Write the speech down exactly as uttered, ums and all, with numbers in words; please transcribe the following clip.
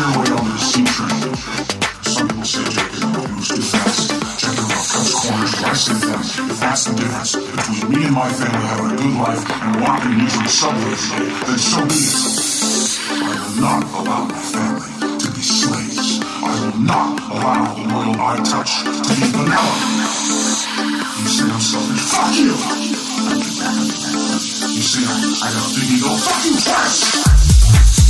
your way onto the C train. Some people say J K moves too fast. Check it out, cuts corners, but I say that if that's the difference between me and my family having a good life and walking using the subway every day, then so be it. I will not allow my family to be slaves. I will not allow the world I touch to be vanilla. You say I'm selfish? Fuck you! You say I, I got a big ego? Fuck you twice!